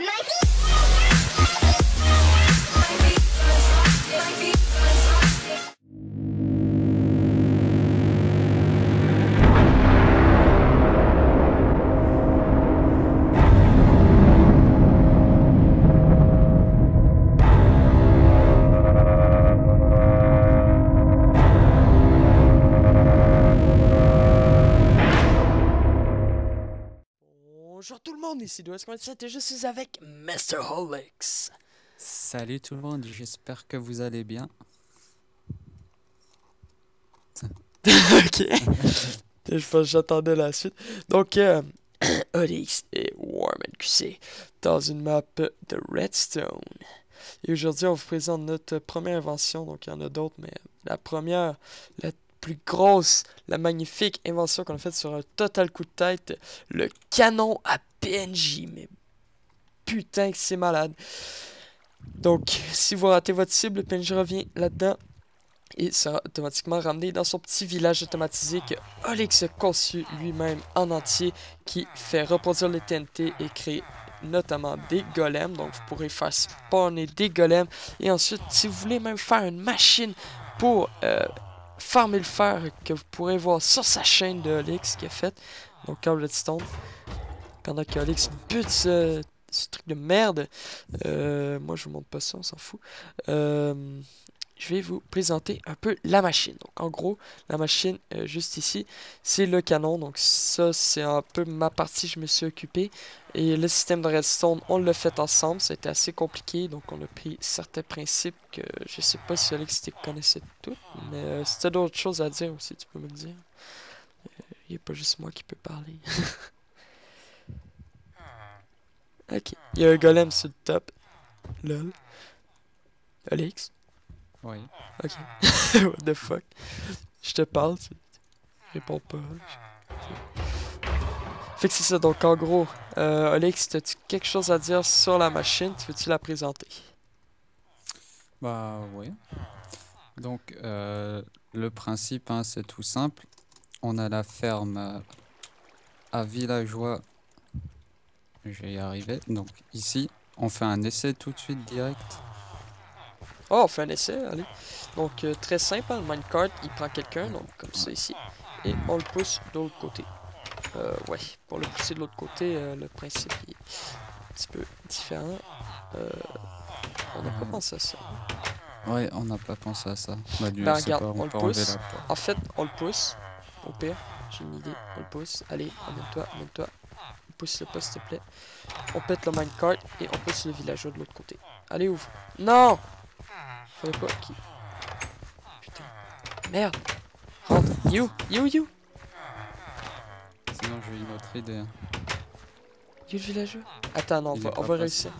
Bonjour tout le monde, ici Douas57 et je suis avec Mr. Holix. Salut tout le monde, j'espère que vous allez bien. Ok, je pense que j'attendais la suite. Donc, Holix et WarmanQC dans une map de Redstone. Et aujourd'hui, on vous présente notre première invention. Donc, il y en a d'autres, mais la première, la plus grosse, la magnifique invention qu'on a faite sur un total coup de tête, le canon à PNJ. Mais putain que c'est malade. Donc, si vous ratez votre cible, le PNJ revient là-dedans et sera automatiquement ramené dans son petit village automatisé que Holix a conçu lui-même en entier, qui fait reproduire les TNT et créer notamment des golems. Donc, vous pourrez faire spawner des golems. Et ensuite, si vous voulez même faire une machine pour farmer le fer, que vous pourrez voir sur sa chaîne de Holix qui a fait, donc câble redstone, pendant que Holix bute ce truc de merde. Moi, je vous montre pas ça, on s'en fout. Je vais vous présenter un peu la machine. Donc, en gros, la machine, juste ici, c'est le canon. Donc, ça, c'est un peu ma partie, je me suis occupé. Et le système de redstone, on l'a fait ensemble. Ça a été assez compliqué. Donc, on a pris certains principes que je sais pas si Alex connaissait tout. Mais si tu as d'autres choses à dire aussi, tu peux me le dire. Il n'y a pas juste moi qui peux parler. Ok. Il y a un golem sur le top. Lol. Alex? Oui. Ok. What the fuck? Je te parle, tu réponds pas. Fait que c'est ça, donc en gros, Alex, as-tu quelque chose à dire sur la machine? Tu veux-tu la présenter? Bah oui. Donc le principe, hein, c'est tout simple. On a la ferme à Villageois. Je vais y arriver. Donc ici, on fait un essai tout de suite direct. Oh, on fait un essai, allez. Donc, très simple, hein, le minecart, il prend quelqu'un, donc comme ça ici, et on le pousse de l'autre côté. Ouais, pour le pousser de l'autre côté, le principe est un petit peu différent. On n'a pas pensé à ça. Ouais, on n'a pas pensé à ça. Bah du Ben, c'est regarde, pas, on on le peut enlever pousse. la porte. En fait, on le pousse. Au pire, j'ai une idée. On le pousse. Allez, amène-toi, amène-toi. Pousse-le pas, s'il te plaît. On pète le minecart et on pousse le villageois de l'autre côté. Allez, ouvre. Non! Fallait pas qui. Putain. Merde! Rentre. You! You, you! Sinon j'ai une autre idée. You, le villageois? Attends, non, Il est on pas va passé. réussir.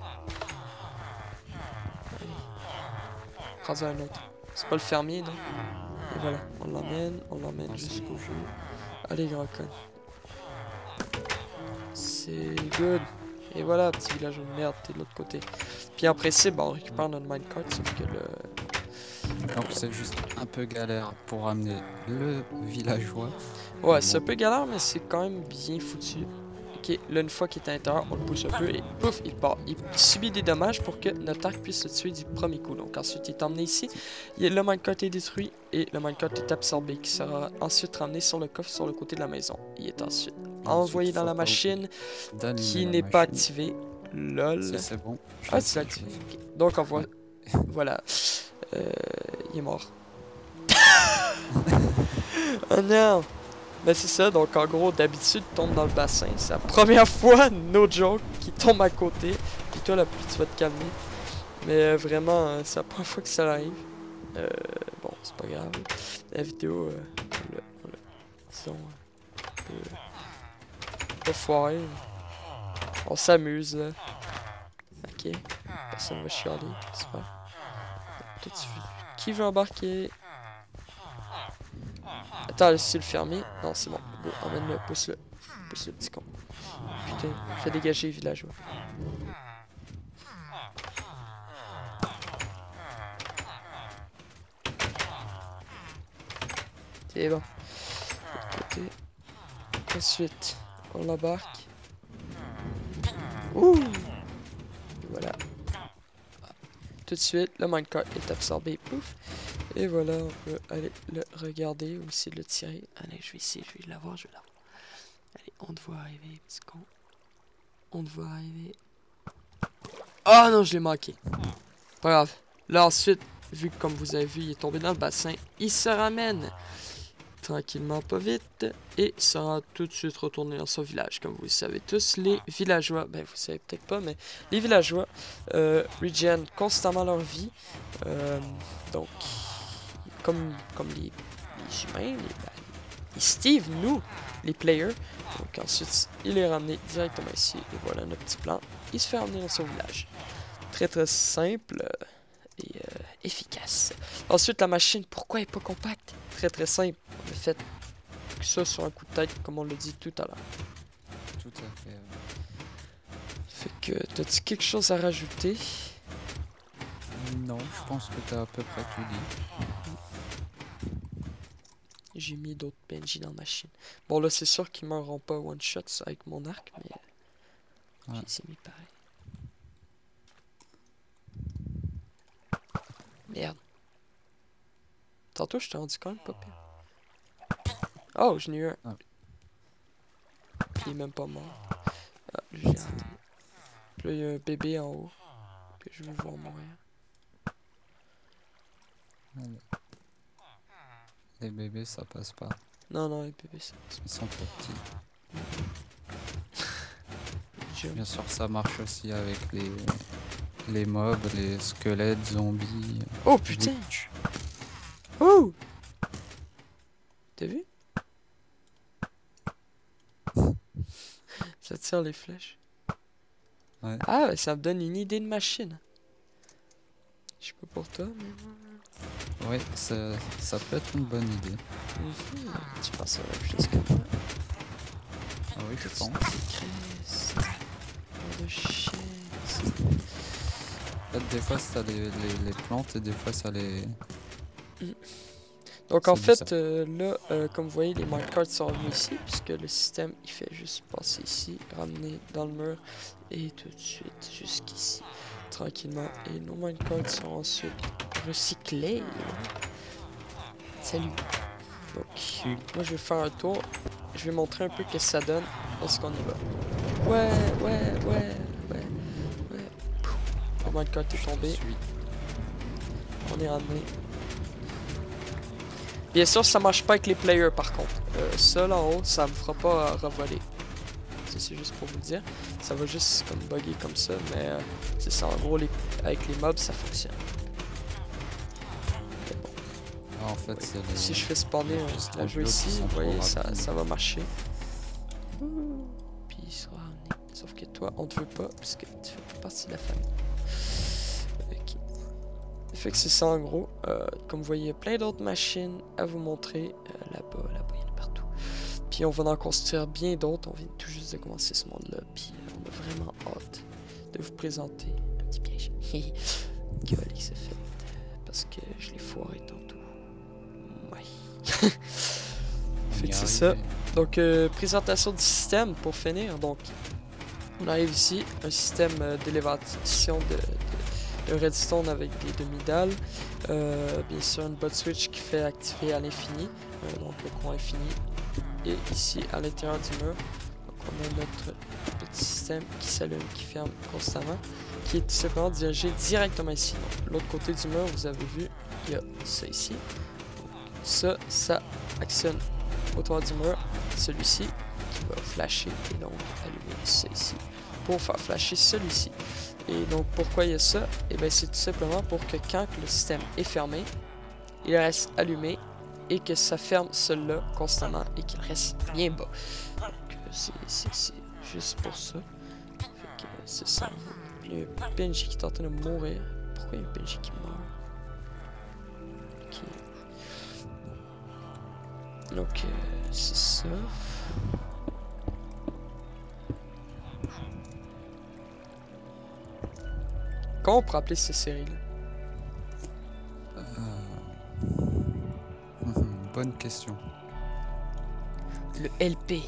Allez. Prends un autre. C'est pas le fermier, non? Et voilà, on l'emmène Non, c'est jusqu'au jeu. Allez, grand con. C'est good. Et voilà, petit village de merde, t'es de l'autre côté. Puis en principe, on récupère notre minecart, sauf que le... Donc c'est juste un peu galère pour amener le villageois. Ouais, Mais c'est un bon. peu galère, mais c'est quand même bien foutu. Ok, là, une fois qu'il est à l'intérieur, on le pousse un peu et pouf, il part. Il subit des dommages pour que notre arc puisse se tuer du premier coup. Donc ensuite, il est emmené ici. Le minecart est détruit et le minecart est absorbé, qui sera ensuite ramené sur le coffre sur le côté de la maison. Il est ensuite envoyé dans la machine qui n'est pas activée. LOL. C'est bon. Ah, c'est activé. Okay. Donc on voit... Voilà. Il est mort. Oh non! Ben c'est ça, donc en gros, d'habitude, il tombe dans le bassin. C'est la première fois, no joke, qu'il tombe à côté. Puis toi, la pluie, tu vas te calmer. Mais vraiment, c'est la première fois que ça arrive. Bon, c'est pas grave. La vidéo, disons, pas foirée. On s'amuse, là. Ok. Personne va chialer. Super. Qui veut embarquer? Attends, c'est le fermier? Non, c'est bon. Go, emmène-le, pousse-le. Pousse-le, petit con. Putain, fais dégager les villageois. C'est bon. De l'autre côté. Ensuite, on l'embarque. Ouh! tout de suite, le minecart est absorbé, pouf. Et voilà, on peut aller le regarder ou essayer de le tirer. Allez, je vais essayer, je vais l'avoir, je vais l'avoir. Allez, on te voit arriver, petit con. On te voit arriver. Oh non, je l'ai manqué. Pas grave. Là, ensuite, vu que comme vous avez vu, il est tombé dans le bassin, il se ramène tranquillement, pas vite, et sera tout de suite retourné dans son village. Comme vous le savez tous, les villageois, ben vous savez peut-être pas, mais les villageois regen constamment leur vie. Donc, comme les humains, les Steve, nous, les players. Donc ensuite, il est ramené directement ici, et voilà notre petit plan. Il se fait ramener dans son village. Très très simple et efficace. Ensuite, la machine, pourquoi elle n'est pas compacte? Très très simple. On a fait ça sur un coup de tête, comme on l'a dit tout à l'heure. Tout à fait. Fait que, t'as-tu quelque chose à rajouter? Non, je pense que t'as à peu près tout dit. J'ai mis d'autres PNJ dans la machine. Bon, là, c'est sûr qu'ils m'auront pas one-shot avec mon arc, mais Ouais. j'ai essayé mis pareil. Merde. Tantôt, je t'ai rendu quand même pas pire. Oh, je n'ai eu un. Ah. Puis il est même pas mort. Ah, lui, j'ai raté. Puis là, il y a un bébé en haut. Que je veux voir mourir. Les bébés, ça passe pas. Non, non, les bébés, ça. Ils sont trop petits. Jump. Bien sûr, ça marche aussi avec les mobs, les squelettes, zombies. Oh putain! witch. Oh! T'as vu? Ça tire les flèches. Ouais. Ah, ben, ça me donne une idée de machine. Je sais pas pour toi, mais... Ouais, ça peut être une bonne idée. Tu penses à la même chose que moi? Ah oui, je pense. Chris, de chaises. En fait, des fois, ça les plantes et des fois, ça les... Donc C'est en fait, bizarre. là, comme vous voyez, les minecarts sont revenus ici, puisque le système, il fait juste passer ici, ramener dans le mur, et tout de suite jusqu'ici, tranquillement. Et nos minecarts sont ensuite recyclés. Salut. Donc, moi je vais faire un tour, je vais montrer un peu ce que ça donne lorsqu'on y va. Ouais. Le minecart est tombé, on est ramené. Bien sûr, ça marche pas avec les players par contre. Ça là en haut, ça me fera pas revoler. C'est juste pour vous le dire. Ça va juste comme bugger comme ça, mais c'est ça. En gros, avec les mobs, ça fonctionne. Mais bon, Ah, en fait, c'est les... si je fais spawner juste la les jouer blocs qui ici, sont vous trop voyez, rapides. ça va marcher. Puis il sera ramené. Sauf que toi, on te veut pas, parce que tu fais pas partie de la famille. Ok. Fait que c'est ça en gros. Comme vous voyez, il y a plein d'autres machines à vous montrer. Là-bas, il y en a partout. Puis on va en construire bien d'autres. On vient tout juste de commencer ce monde-là. Puis on a vraiment hâte de vous présenter un petit piège. Que Alex a fait. Parce que je l'ai foiré tantôt. Ouais. Fait que c'est ça. Donc, présentation du système pour finir. Donc, on arrive ici. Un système d'élévation de redstone avec des demi-dalles. Bien sûr, une bot switch qui fait activer à l'infini. Donc, le courant infini. Et ici, à l'intérieur du mur, donc on a notre petit système qui s'allume, qui ferme constamment, qui est tout simplement dirigé directement ici. Donc, l'autre côté du mur, vous avez vu, il y a ça ici. Ça actionne au toit du mur, celui-ci qui va flasher et donc allumer ça ici pour faire flasher celui-ci. Et donc, pourquoi il y a ça? Et bien, c'est tout simplement pour que quand le système est fermé, il reste allumé et que ça ferme celui-là constamment et qu'il reste bien bas. Donc c'est juste pour ça. Fait que c'est ça. Il y a un PNJ qui est en train de mourir. Pourquoi il y a un PNJ qui meurt? Ok. Donc c'est ça. Comment on pourrait appeler ces séries-là? Bonne question. Le LP.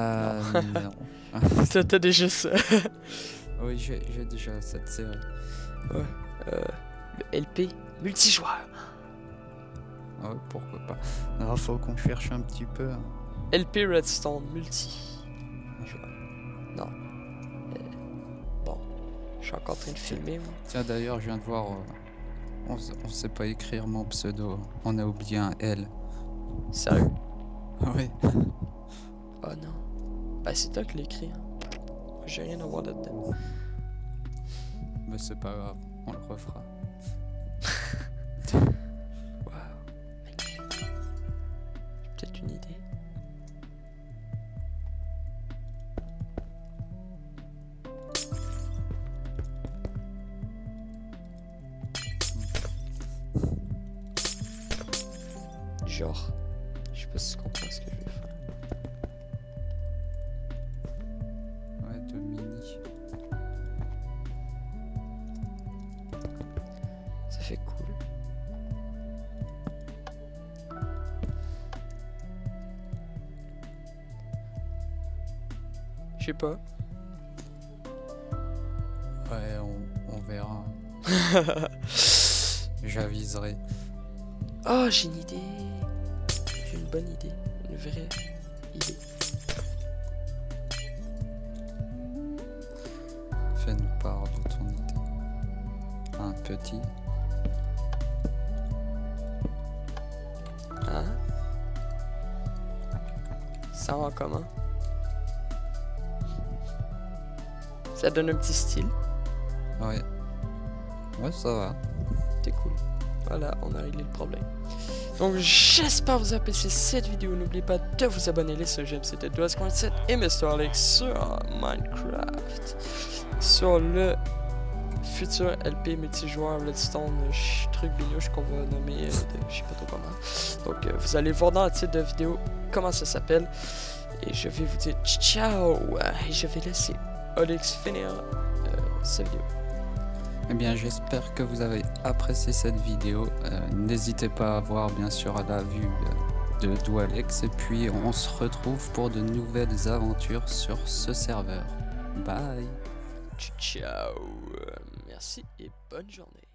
Non. T'as déjà ça. Oui, j'ai déjà cette série. Ouais. Le LP multijoueur. Ouais, pourquoi pas. Alors, faut qu'on cherche un petit peu. LP Redstone multi. Non. Bon. Je suis encore en train de filmer, moi. Tiens, d'ailleurs, je viens de voir. On sait pas écrire mon pseudo. On a oublié un L. Sérieux? Oui. Oh non. Ben, c'est toi qui l'écris. Hein. J'ai rien à voir là-dedans. Mais c'est pas grave, on le refera. Wow. J'ai peut-être une idée. Genre, je sais pas si tu comprends ce que je vais faire. Ouais, de mini. Ça fait cool. Je sais pas. Ouais, on verra. J'aviserai. Oh, j'ai une idée. J'ai une bonne idée. Une vraie idée. Fais-nous part de ton idée. Un petit. Hein? Ça rend comment? Ça donne un petit style. Ouais. Ouais, ça va. C'est cool. Voilà, on a réglé le problème. Donc j'espère vous apprécier cette vidéo. N'oubliez pas de vous abonner, laissez un j'aime, c'était 12.7 et Mr. Alex sur Minecraft. Sur le futur LP multijoueur Redstone truc binouche qu'on va nommer je sais pas trop comment. Donc vous allez voir dans le titre de vidéo comment ça s'appelle. Et je vais vous dire ciao. Et je vais laisser Alex finir cette vidéo. Eh bien, j'espère que vous avez apprécié cette vidéo. N'hésitez pas à voir bien sûr la vue de Doualex. Et puis, on se retrouve pour de nouvelles aventures sur ce serveur. Bye! Ciao. Merci et bonne journée.